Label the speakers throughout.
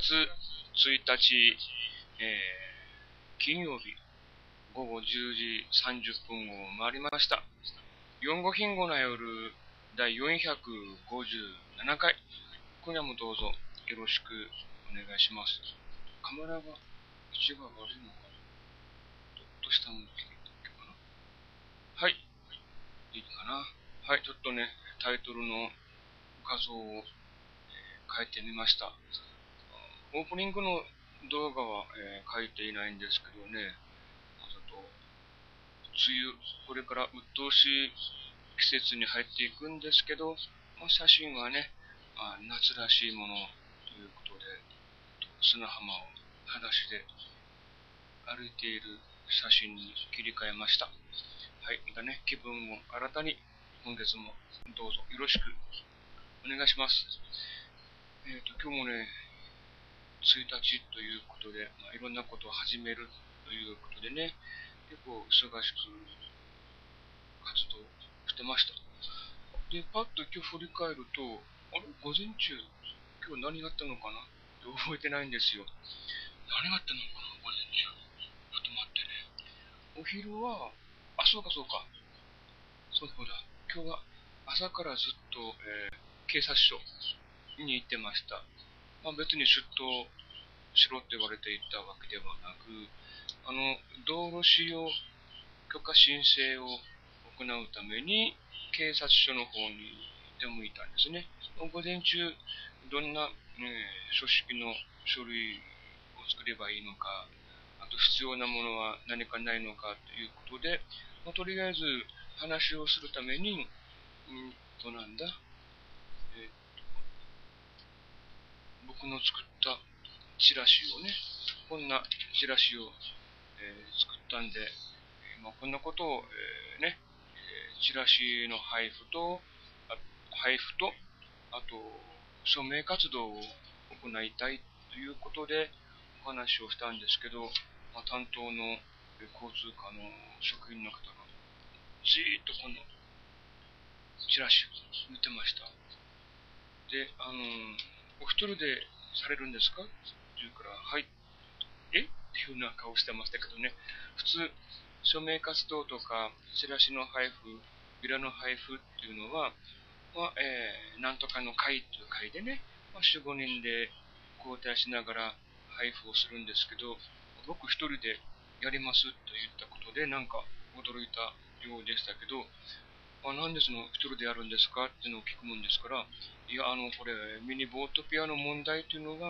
Speaker 1: 月1日、金曜日午後10時30分を回りました。4号品後の夜第457回。今夜もどうぞよろしくお願いします。カメラが位置が悪いのかな。どうしたのかな。はい。いいかな。はい、ちょっとね、タイトルの画像を変えてみました。オープニングの動画は、書いていないんですけどね、ちょっと梅雨、これから鬱陶しい季節に入っていくんですけど、写真はね、夏らしいものということで、砂浜を裸足で歩いている写真に切り替えました。はい、またね、気分を新たに今月もどうぞよろしくお願いします。今日もね、1日ということで、いろんなことを始めるということでね、結構忙しく活動してました。で、パッと今日振り返ると、午前中、今日何があったのかなって覚えてないんですよ。何があったのかな午前中。ちょっと待ってね。お昼は、そうか。そうだ。今日は朝からずっと、警察署に行ってました。別に出頭しろって言われていたわけではなく、道路使用許可申請を行うために警察署の方に出向いたんですね。午前中、どんな、書式の書類を作ればいいのか、あと必要なものは何かないのかということで、とりあえず話をするために、なんだ、僕の作ったチラシをね、こんなチラシを、作ったんで、こんなことを、ね、チラシの配布と、あと、署名活動を行いたいということでお話をしたんですけど、担当の交通課の職員の方がじーっとこのチラシを見てました。で、お一人でされるんですかって言うから、はい。っていうような顔してましたけどね。普通、署名活動とか、チラシの配布、ビラの配布っていうのは、なんとかの会という会でね、4、5人で交代しながら配布をするんですけど、僕一人でやりますと言ったことで、なんか驚いたようでしたけど、なんでその一人でやるんですかっていうのを聞くもんですから、いや、これ、ミニボートピアの問題というのが、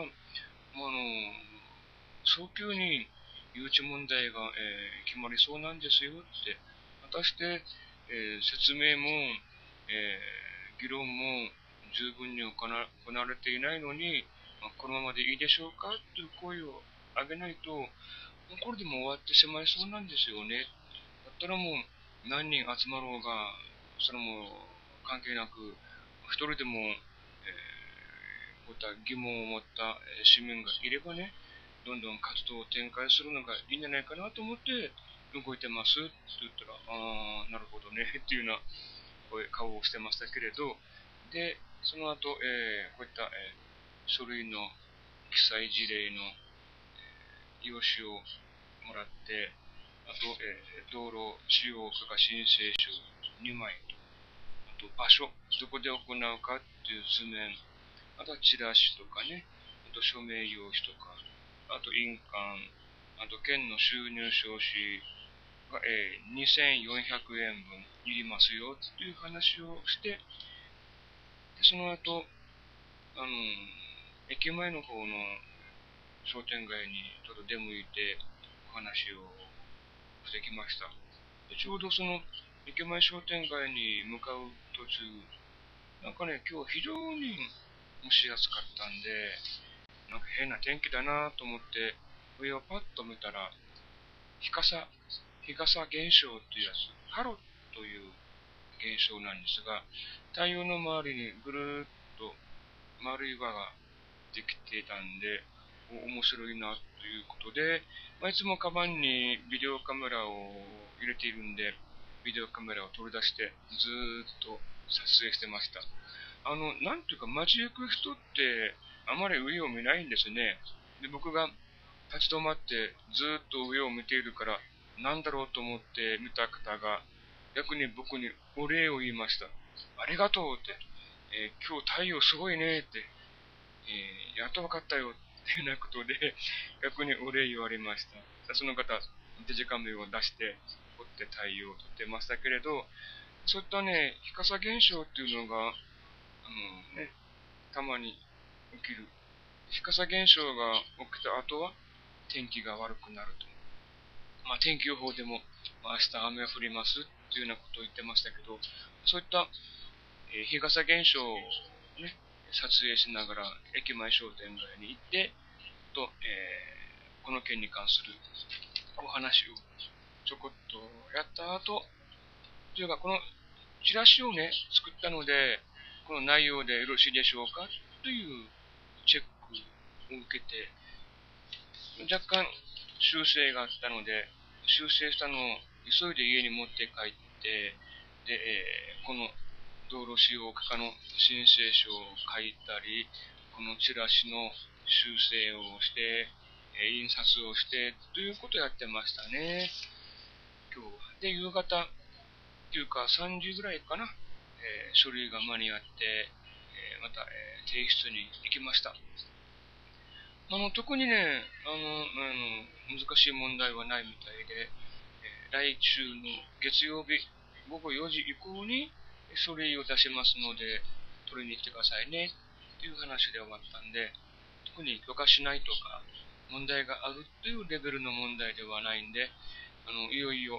Speaker 1: 早急に誘致問題が、決まりそうなんですよって、果たして、説明も、議論も十分に行われていないのに、このままでいいでしょうかという声を上げないと、これでも終わってしまいそうなんですよね。だったらもう何人集まろうが、それも関係なく、一人でも、こういった疑問を持った市民がいればね、どんどん活動を展開するのがいいんじゃないかなと思って動いてますって言ったら、なるほどねっていうような顔をしてましたけれど、で、その後、こういった、書類の記載事例の、用紙をもらって、あと、道路使用許可申請書2枚と、あと場所、どこで行うかっていう図面、あとはチラシとかね、あと署名用紙とか、あと印鑑、あと県の収入証紙が、2400円分いりますよっていう話をして、でその後、駅前の方の商店街にちょっと出向いてお話をしてきました。でちょうどその駅前商店街に向かう途中、なんかね、今日非常に蒸し暑かったんで、なんか変な天気だなと思って上をパッと見たら、日傘現象っていうやつ、ハロという現象なんですが、太陽の周りにぐるーっと丸い輪ができていたんで、面白いなということで、いつもカバンにビデオカメラを入れているんで、ビデオカメラを取り出してずーっと撮影してました。なんていうか街行く人ってあまり上を見ないんですね。で、僕が立ち止まってずっと上を見ているから、なんだろうと思って見た方が、逆に僕にお礼を言いました。ありがとうって、今日太陽すごいねって、やっと分かったよっていうようなことで、逆にお礼言われました。その方、デジカメを出して、撮って太陽を撮ってましたけれど、そういったね、日傘現象っていうのが、たまに起きる。日傘現象が起きた後は、天気が悪くなると。天気予報でも、明日雨が降りますっていうようなことを言ってましたけど、そういった、日傘現象をね、撮影しながら駅前商店街に行って、この件に関するお話をちょこっとやった後、というか、このチラシをね、作ったので、この内容でよろしいでしょうかというチェックを受けて、若干修正があったので、修正したのを急いで家に持って帰って、で、この道路使用許可の申請書を書いたり、このチラシの修正をして、印刷をして、ということをやってましたね。今日は。で、夕方、というか3時ぐらいかな、書類が間に合って、また、提出に行きました。特にね、難しい問題はないみたいで、来週の月曜日午後4時以降に書類を出しますので、取りに来てくださいね、という話で終わったんで、特に許可しないとか、問題があるというレベルの問題ではないんで、いよいよ、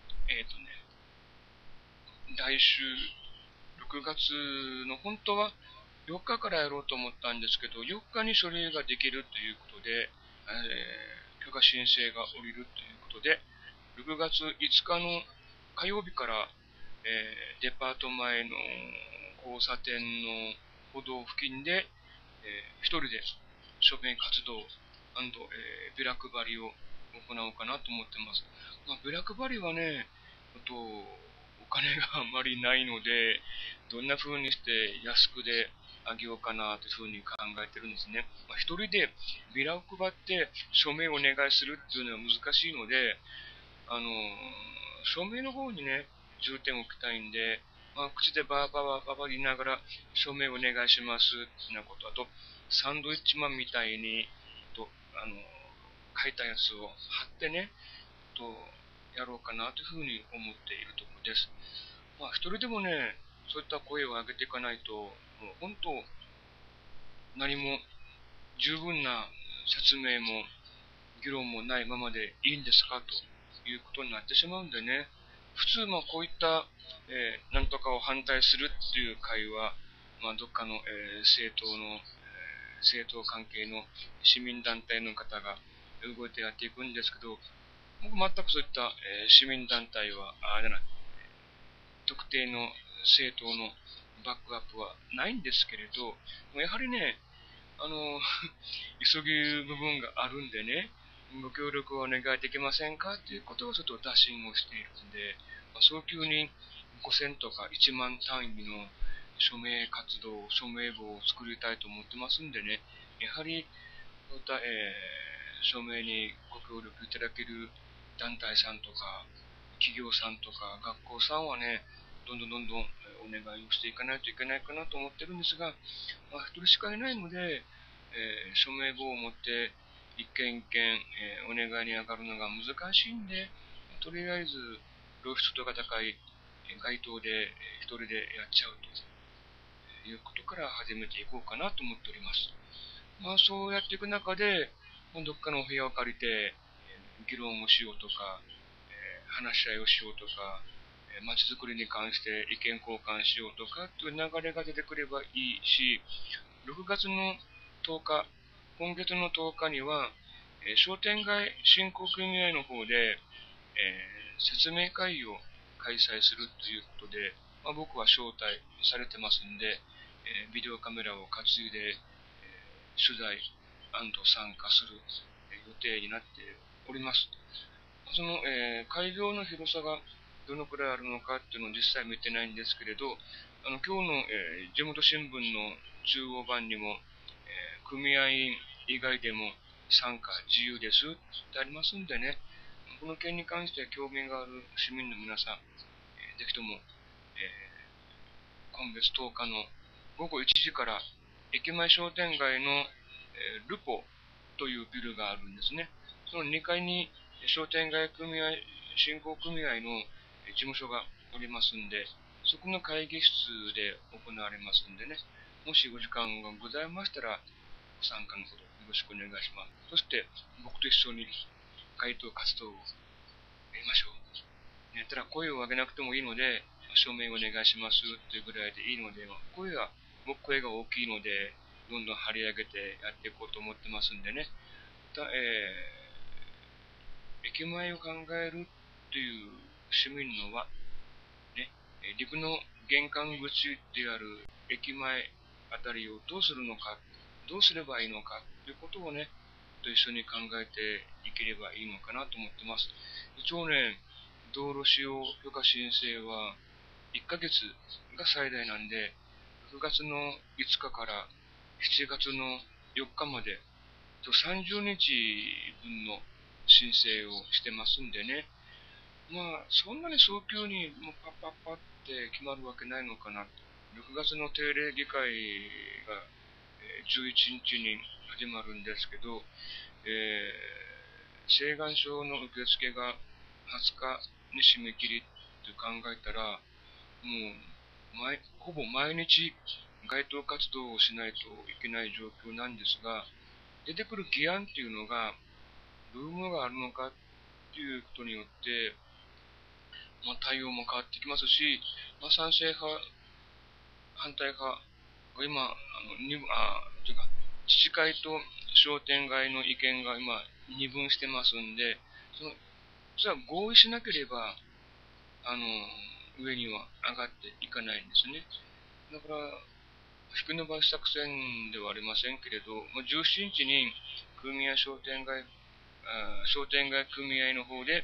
Speaker 1: 来週6月の本当は4日からやろうと思ったんですけど、4日に書類ができるということで、許可申請が下りるということで、6月5日の火曜日から、デパート前の交差点の歩道付近で、一人で署名活動、ビラ配りを行おうかなと思ってます。ビラ配りはね、お金があまりないので、どんな風にして安くであげようかなというふうに考えてるんですね。一人でビラを配って署名をお願いするっていうのは難しいので、署名の方にね、重点を置きたいんで、口でバーバーバーバー言いながら署名お願いしますってなこと、あと、サンドイッチマンみたいに、と、書いたやつを貼ってね、やろうかなというふうに思っているところです。一人でもね、そういった声を上げていかないと、もう本当、何も十分な説明も議論もないままでいいんですかということになってしまうんでね、普通こういった、なんとかを反対するっていう会は、どっかの、政党関係の市民団体の方が動いてやっていくんですけど、僕全くそういった、市民団体は、特定の政党のバックアップはないんですけれど、やはりね、急ぐ部分があるんでね、ご協力をお願いできませんかということをちょっと打診をしているんで、早急に5000とか1万単位の署名活動、署名簿を作りたいと思ってますんでね、やはり、そういった、署名にご協力いただける団体さんとか、企業さんとか、学校さんはね、どんどんお願いをしていかないといけないかなと思ってるんですが、一人しかいないので、署名簿を持って一件一件、お願いに上がるのが難しいんで、とりあえず露出度が高い街頭で一人でやっちゃうということから始めていこうかなと思っております。そうやっていく中で、どっかのお部屋を借りて、議論をしようとか、話し合いをしようとか、街づくりに関して意見交換しようとかという流れが出てくればいいし、6月の10日、今月の10日には、商店街振興組合の方で、説明会を開催するということで、僕は招待されてますんで、ビデオカメラを担いで、取材参加する予定になっております。その、会場の広さがどのくらいあるのかっていうのを実際見てないんですけれど、今日の、地元新聞の中央版にも、 組合員以外でも参加自由ですってありますんでね、この件に関して興味がある市民の皆さん、ぜひとも、今月10日の午後1時から駅前商店街の、ルポというビルがあるんですね。その2階に商店街組合、振興組合の事務所がおりますんで、そこの会議室で行われますんでね、もしお時間がございましたら、ご参加のほどよろしくお願いします。そして、僕と一緒に街頭活動をやりましょう。ただ、声を上げなくてもいいので、署名お願いしますというぐらいでいいので、声が大きいので、どんどん張り上げてやっていこうと思ってますんでね。駅前を考えるという市民の輪、ね、陸の玄関口である駅前あたりをどうするのか、どうすればいいのかということをね、と一緒に考えていければいいのかなと思ってます。一応ね、道路使用許可申請は1ヶ月が最大なんで、6月の5日から7月の4日まで、30日分の申請をしてますんでね。まあ、そんなに早急にもうパッパッパって決まるわけないのかな。6月の定例議会が11日に始まるんですけど、請願書の受付が20日に締め切りって考えたら、もうほぼ毎日街頭活動をしないといけない状況なんですが、出てくる議案っていうのが、どういうものがあるのかっていうことによって、対応も変わってきますし、賛成派、反対派が今、というか、自治会と商店街の意見が今、二分してますんで、それは合意しなければ、上には上がっていかないんですね。だから、引き延ばし作戦ではありませんけれど、17日に組合商店街組合の方で、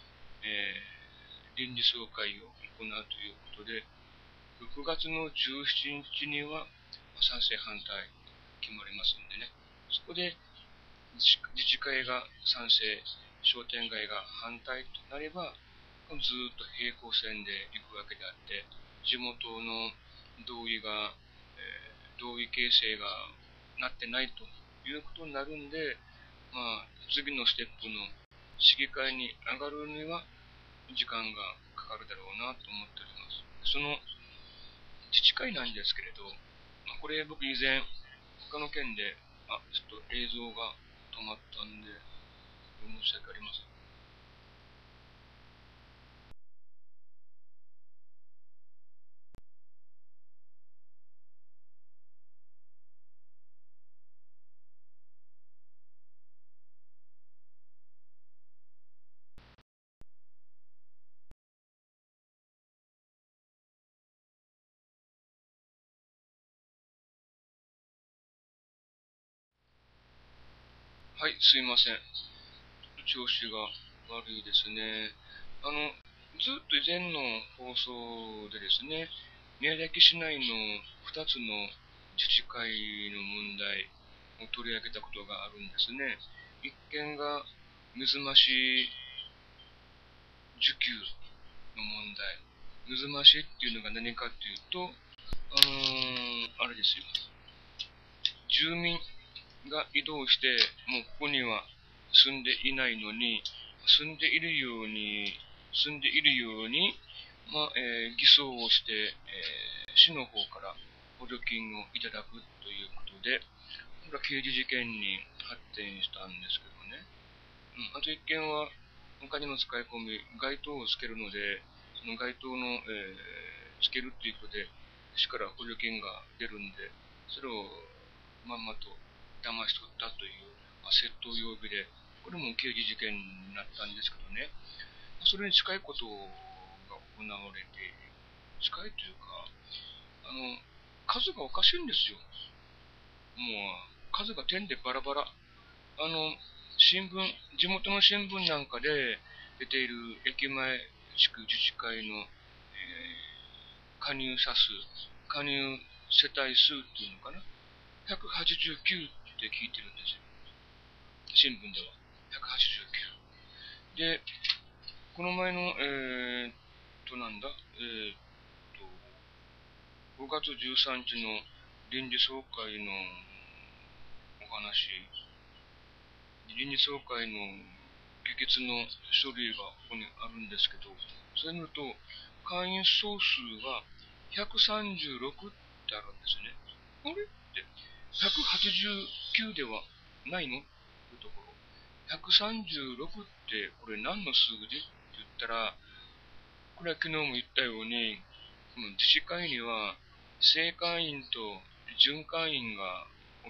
Speaker 1: 臨時総会を行うということで、6月の17日には賛成反対決まりますんでね、そこで自治会が賛成、商店街が反対となれば、ずっと平行線で行くわけであって、地元の同意形成がなってないということになるんで、次のステップの市議会に上がるには時間がかかるだろうなと思っております。その自治会なんですけれど、これ僕以前他の県で、ちょっと映像が止まったんで、申し訳ありません。はい、すいません。調子が悪いですね。ずっと以前の放送でですね、宮崎市内の2つの自治会の問題を取り上げたことがあるんですね。一件が水増し受給の問題。水増しっていうのが何かっていうと、あれですよ。住民が移動して、もうここには住んでいないのに、住んでいるように、偽装をして、市の方から補助金をいただくということで、これは刑事事件に発展したんですけどね。あと一件は、お金の使い込み、街灯をつけるので、その街灯の、つけるっていうことで、市から補助金が出るんで、それをまんまと騙し取ったという、窃盗容疑で、これも刑事事件になったんですけどね、それに近いことが行われて、近いというか、数がおかしいんですよ。もう、数が点でバラバラ。地元の新聞なんかで出ている駅前地区自治会の、加入者数、加入世帯数っていうのかな。189っって聞いてるんですよ。新聞では。189。で、この前の、なんだ、5月13日の臨時総会のお話、臨時総会の議決の書類がここにあるんですけど、それを見ると、会員総数が136ってあるんですね。あれって、189ではないのというところ。136ってこれ何の数字って言ったら、これは昨日も言ったように、この自治会には正会員と準会員がおって、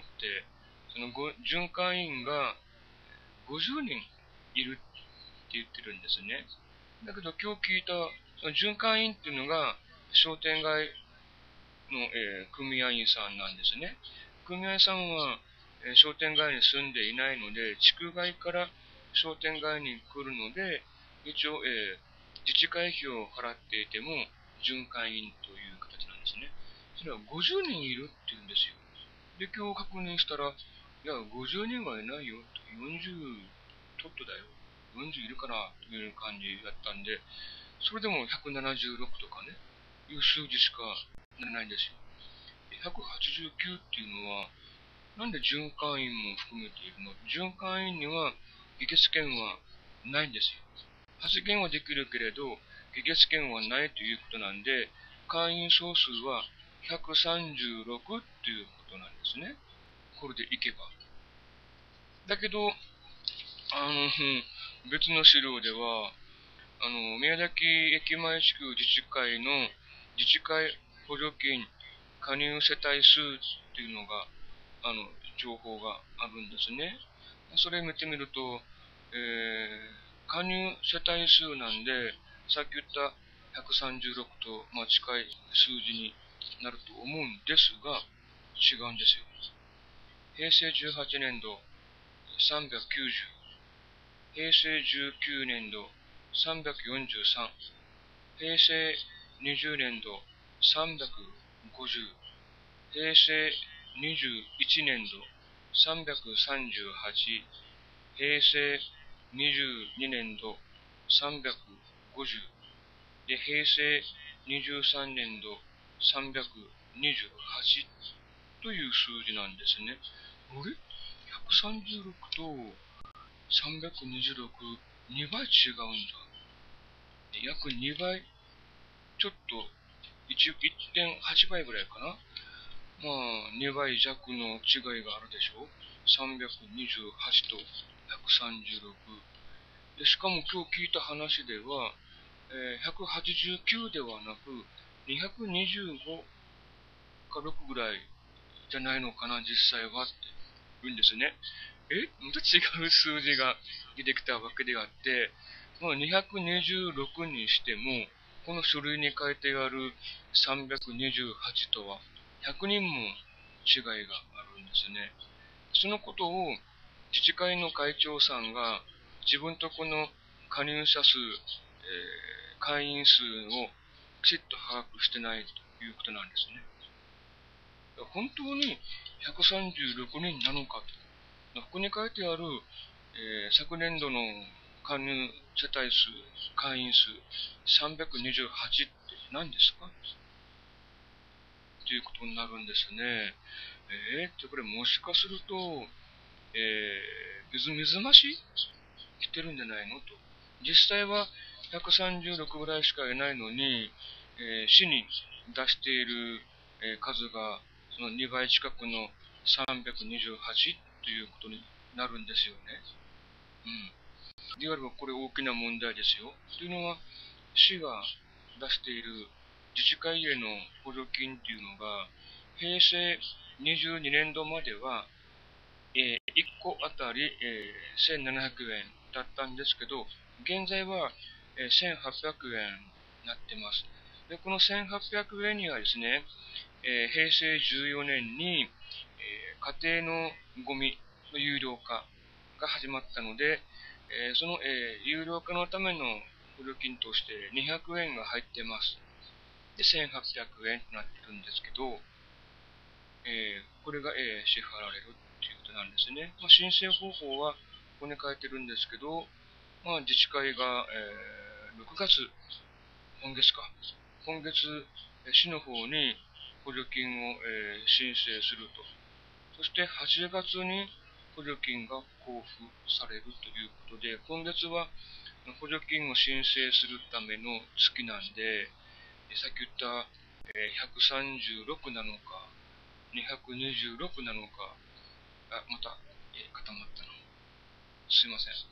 Speaker 1: その準会員が50人いるって言ってるんですね。だけど今日聞いたその準会員っていうのが商店街の、組合員さんなんですね。組合さんは、商店街に住んでいないので、地区外から商店街に来るので、一応、自治会費を払っていても、準会員という形なんですね。それは50人いるって言うんですよ。で、今日確認したら、いや、50人はいないよ。40ちょっとだよ。40いるかなという感じだったんで、それでも176とかね、いう数字しかならないんですよ。189っていうのは、なんで準会員も含めているの？準会員には議決権はないんですよ。発言はできるけれど、議決権はないということなんで、会員総数は136っていうことなんですね。これでいけば。だけど、別の資料では、宮崎駅前地区自治会の自治会補助金加入世帯数っていうのが、情報があるんですね。それ見てみると、加入世帯数なんで、さっき言った136と、近い数字になると思うんですが、違うんですよ。平成18年度390、平成19年度343、平成20年度350、平成21年度338、平成22年度350、で、平成23年度328という数字なんですね。あれ ?136 と326、2倍違うんだ。約2倍、ちょっと1.8倍ぐらいかな。2倍弱の違いがあるでしょ。328と136。で、しかも今日聞いた話では、189ではなく、225か6ぐらいじゃないのかな、実際はって言うんですね。また違う数字が出てきたわけであって、226にしても、この書類に書いてある328とは100人も違いがあるんですね。そのことを自治会の会長さんが自分とこの加入者数、会員数をきちっと把握してないということなんですね。本当に136人なのかと。ここに書いてある、昨年度の加入世帯数、会員数328って何ですかということになるんですね。これもしかすると、みずみずまし来てるんじゃないのと。実際は136ぐらいしかいないのに、市に出している、数がその2倍近くの328ということになるんですよね。であればこれ大きな問題ですよ。というのは、市が出している自治会への補助金っていうのが、平成22年度までは、1個あたり、1700円だったんですけど、現在は、1800円になってます。で、この1800円にはですね、平成14年に、家庭のゴミの有料化が始まったので、その、有料化のための補助金として200円が入ってます。で、1800円となってるんですけど、これが、支払われるということなんですね。申請方法はここに書いてるんですけど、自治会が、6月、今月か。今月、市の方に補助金を、申請すると。そして8月に補助金が交付されるということで、今月は補助金を申請するための月なんで、さっき言った136なのか、226なのか、また、固まったの。すいません。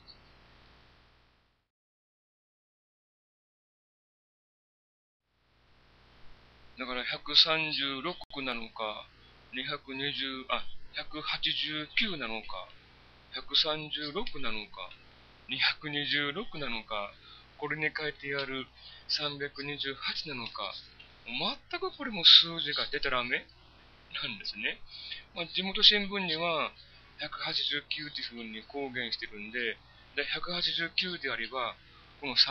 Speaker 1: だから136なのか、220、189なのか、136なのか、226なのか、これに書いてある328なのか、全くこれも数字がデタラメなんですね。地元新聞には189というふうに公言してるんで、189であれば、この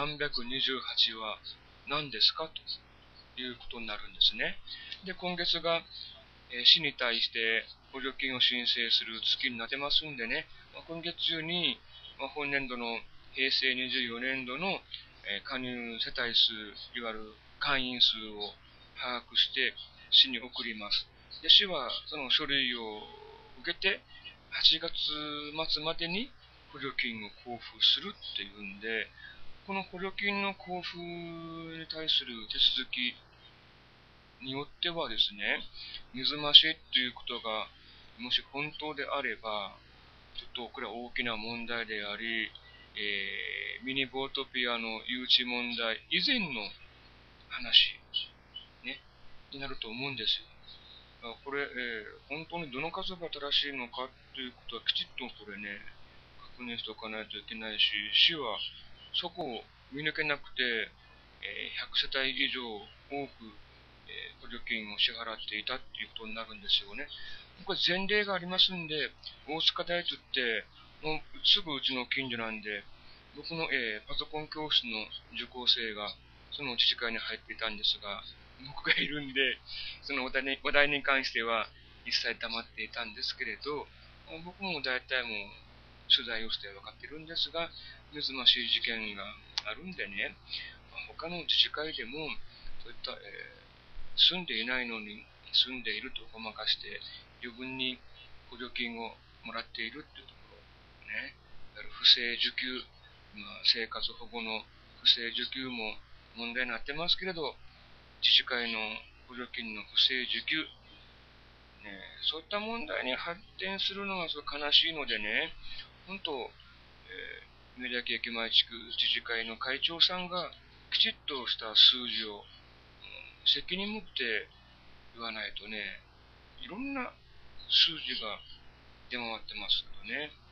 Speaker 1: 328は何ですかということになるんですね。で、今月が、市に対して補助金を申請する月になってますんでね、今月中に、本年度の平成24年度の、加入世帯数、いわゆる会員数を把握して市に送ります。で、市はその書類を受けて、8月末までに補助金を交付するっていうんで、この補助金の交付に対する手続きによってはですね、水増しということが、もし本当であれば、ちょっとこれは大きな問題であり、ミニボートピアの誘致問題以前の話、ね、になると思うんですよ。これ、本当にどの数が正しいのかということはきちっとこれね、確認しておかないといけないし、市はそこを見抜けなくて、100世帯以上多く、補助金を支払っていたっていうことになるんですよね。これ前例がありますんで、大塚大津って、もうすぐうちの近所なんで、僕の、パソコン教室の受講生がその自治会に入っていたんですが、僕がいるんで、その話題に関しては一切黙っていたんですけれど、僕も大体もう取材をして分かっているんですが、珍しい事件があるんでね、他の自治会でも、そういった、住んでいないのに住んでいるとごまかして余分に補助金をもらっているっていうところね、不正受給、生活保護の不正受給も問題になってますけれど、自治会の補助金の不正受給、ね、そういった問題に発展するのがすごい悲しいのでね、本当、宮崎駅前地区自治会の会長さんがきちっとした数字を責任持って言わないとね、いろんな数字が出回ってますけどね。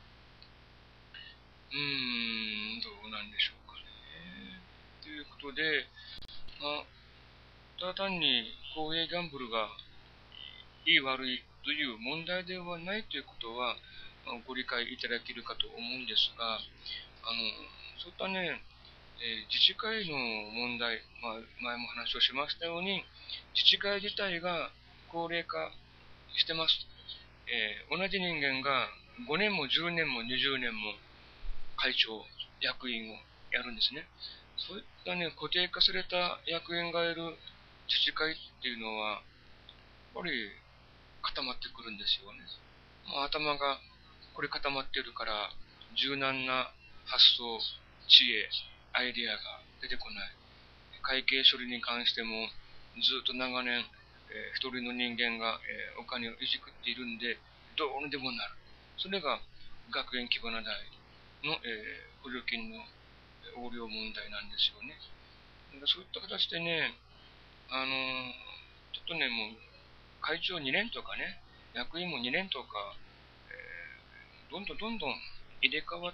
Speaker 1: どうなんでしょうかね。ということで、ただ単に公営ギャンブルがいい悪いという問題ではないということは、ご理解いただけるかと思うんですが、そういったね、自治会の問題、前も話をしましたように、自治会自体が高齢化してます。同じ人間が5年も10年も20年も会長、役員をやるんですね。そういったね、固定化された役員がいる自治会っていうのは、やっぱり固まってくるんですよね。頭がこれ固まってるから、柔軟な発想、知恵、アイデアが出てこない。会計処理に関しても、ずっと長年、一人の人間が、お金をいじくっているんで、どうにでもなる。それが学園基花代の、補助金の横領問題なんですよね。そういった形でね、ちょっとね、もう、会長2年とかね、役員も2年とか、どんどんどんどん入れ替わって、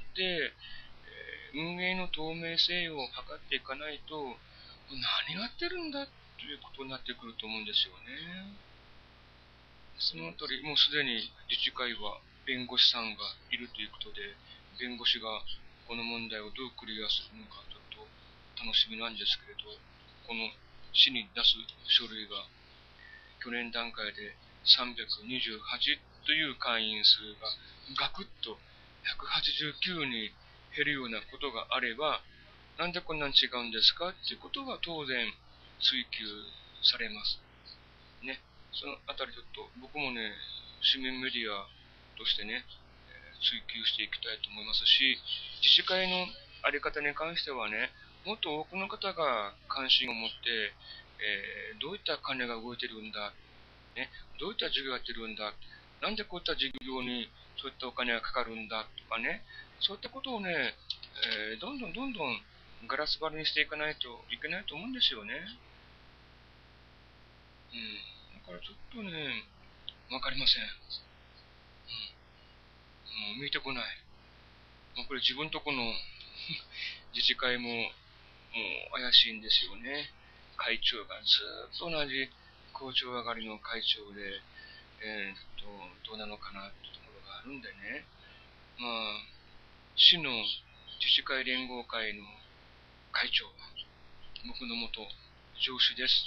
Speaker 1: 運営の透明性を図っていかないと、何やってるんだということになってくると思うんですよね。そのあたり、もうすでに自治会は弁護士さんがいるということで、弁護士がこの問題をどうクリアするのか、ちょっと楽しみなんですけれど、この市に出す書類が去年段階で328という会員数がガクッと189に減るようなことがあれば、なんでこんなに違うんですかっていうことは当然追求されます。ね。そのあたりちょっと僕もね、市民メディアとしてね、追求していきたいと思いますし、自治会のあり方に関してはね、もっと多くの方が関心を持って、どういった金が動いてるんだ、ね、どういった授業やってるんだ、なんでこういった授業にそういったお金がかかるんだとかね、そういったことをね、どんどんガラス張りにしていかないといけないと思うんですよね。だからちょっとね、わかりません。もう見えてこない。もうこれ自分とこの自治会も、もう怪しいんですよね。会長がずっと同じ校長上がりの会長で、どうなのかなってところがあるんでね。まあ、市の自治会連合会の会長は、僕の元上司です。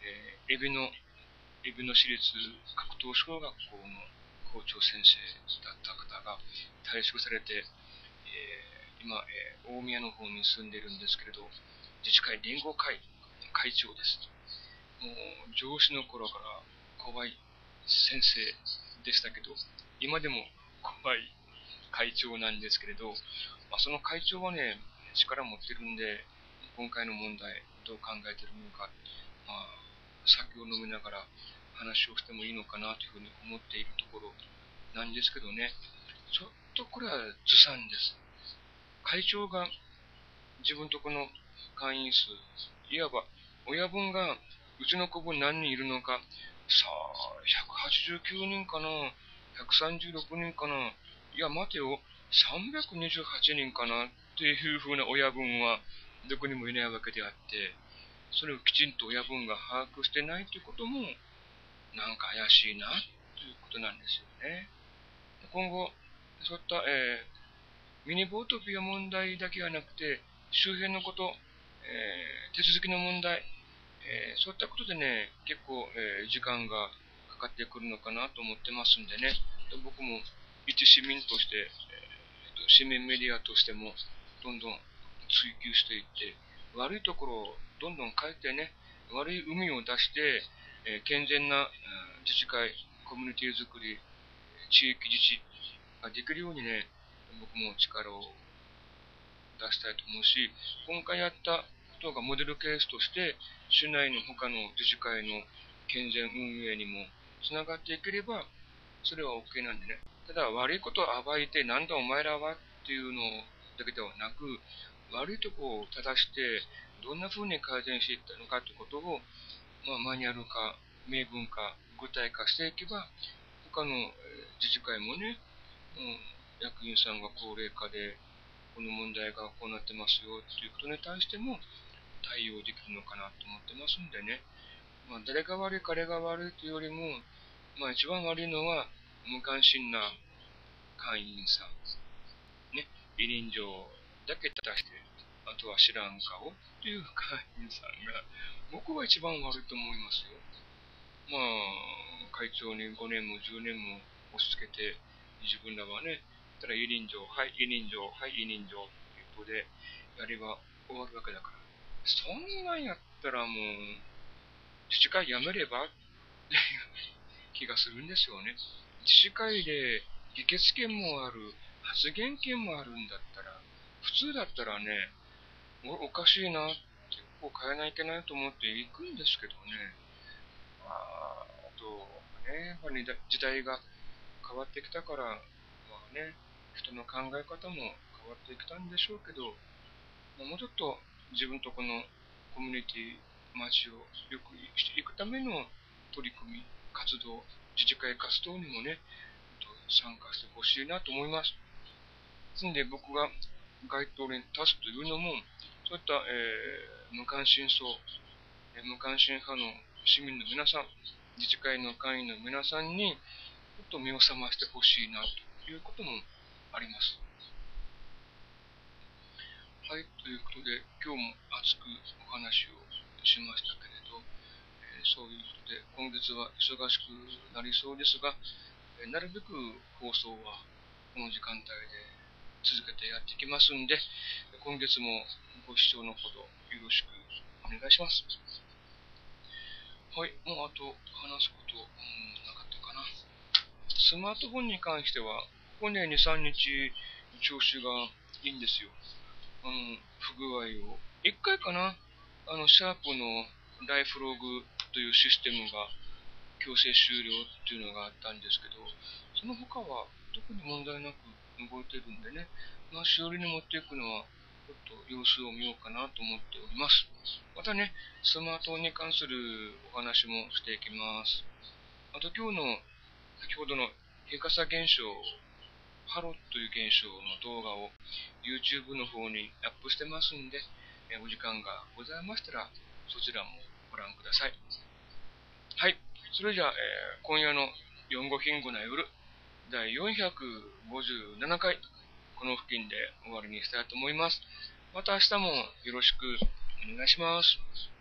Speaker 1: 海老野市立格闘小学校の校長先生だった方が退職されて、今、大宮の方に住んでるんですけれど、自治会連合会会長です。もう上司の頃から怖い先生でしたけど、今でも怖い会長なんですけれど、その会長はね、力持ってるんで、今回の問題、どう考えてるのか、酒を飲みながら話をしてもいいのかなというふうに思っているところなんですけどね、ちょっとこれはずさんです。会長が自分とこの会員数、いわば親分がうちの子分何人いるのか、さあ、189人かな、136人かな、いや、待てよ、328人かなっていうふうな親分はどこにもいないわけであって、それをきちんと親分が把握してないということも、なんか怪しいなということなんですよね。今後、そういった、ミニボートピア問題だけはなくて、周辺のこと、手続きの問題、そういったことでね、結構、時間がかかってくるのかなと思ってますんでね、僕も一市民として、市民メディアとしても、どんどん追求していって、悪いところをどんどん変えてね、悪い海を出して、健全な自治会、コミュニティづくり、地域自治ができるようにね、僕も力を出したいと思うし、今回やったことがモデルケースとして、市内の他の自治会の健全運営にもつながっていければ、それは OK なんでね。ただ、悪いことを暴いて、なんだお前らはっていうのだけではなく、悪いところを正して、どんな風に改善していったのかということを、マニュアル化、明文化、具体化していけば、他の自治会もね、役員さんが高齢化で、この問題がこうなってますよっていうことに対しても対応できるのかなと思ってますんでね。誰が悪い、彼が悪いというよりも、一番悪いのは無関心な会員さん。ね。委任状だけ出して、あとは知らん顔っていう会員さんが、僕は一番悪いと思いますよ。会長に5年も10年も押し付けて、自分らはね、たら委任状、はい、委任状、はい、委任状っていうことでやれば終わるわけだから。そんなんやったらもう、自治会辞めればっていう気がするんですよね。自治会で議決権もある、発言権もあるんだったら、普通だったらね、おかしいなって、ここ変えないといけないと思って行くんですけどね。あと、ね、やっぱり時代が変わってきたから、人の考え方も変わってきたんでしょうけど、もうちょっと自分とこのコミュニティ、街をよくしていくための取り組み、活動、自治会活動にもね、参加してほしいなと思います。ですので僕が街頭に立つというのも、そういった、無関心層、無関心派の市民の皆さん、自治会の会員の皆さんに、ちょっと目を覚ましてほしいなということもあります。はい、ということで、今日も熱くお話をしましたけれど、そういうことで、今月は忙しくなりそうですが、なるべく放送はこの時間帯で続けてやっていきますんで、今月もご視聴のほどよろしくお願いします。はい、もうあと話すこと、なかったかな。スマートフォンに関しては、ここね、2、3日、調子がいいんですよ。不具合を。1回かな、シャープのライフログというシステムが強制終了っていうのがあったんですけど、その他は特に問題なく動いてるんでね、修理に持っていくのは、ちょっと様子を見ようかなと思っております。またね、スマートフォンに関するお話もしていきます。あと今日の先ほどの日傘現象、ハロという現象の動画を YouTube の方にアップしてますんで、お時間がございましたらそちらもご覧ください。はい。それじゃあ、今夜の4語貧語な夜第457回この付近で終わりにしたいと思います。また明日もよろしくお願いします。